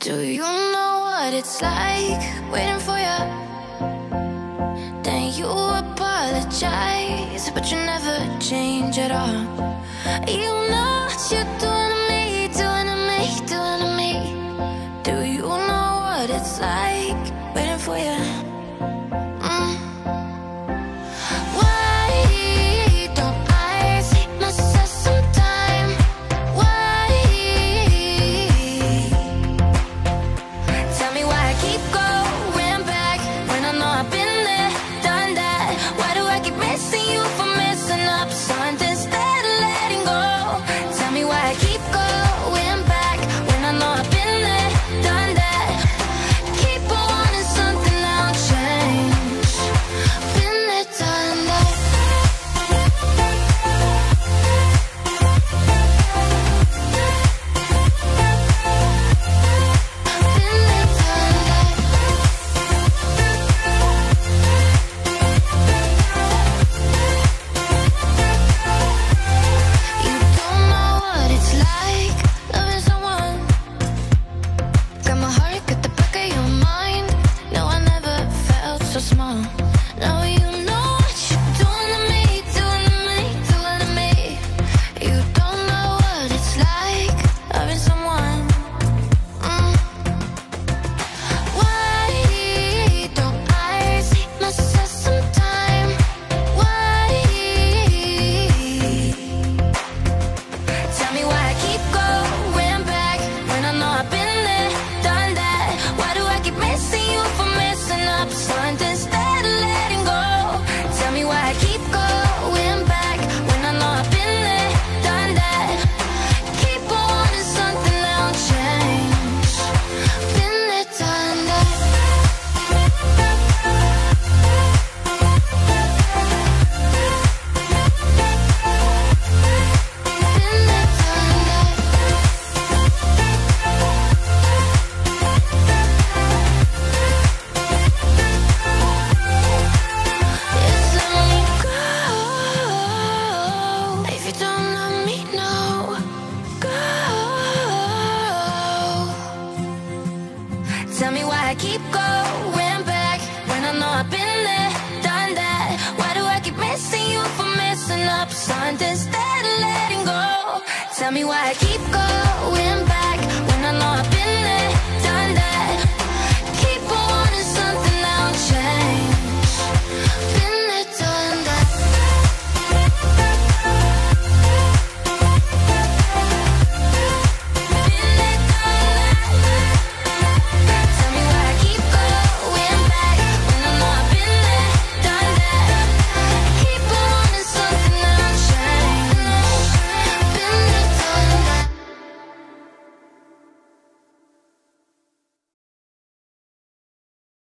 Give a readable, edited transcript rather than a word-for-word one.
Do you know what it's like waiting for you? Then you apologize, but you never change at all. You know what you're doing to me, doing to me, doing to me. Do you know what it's like waiting for you? Tell me why I keep going back when I know I've been there, done that. Why do I keep missing you for messing up something instead of letting go? Tell me why I keep going back when I know I've been there,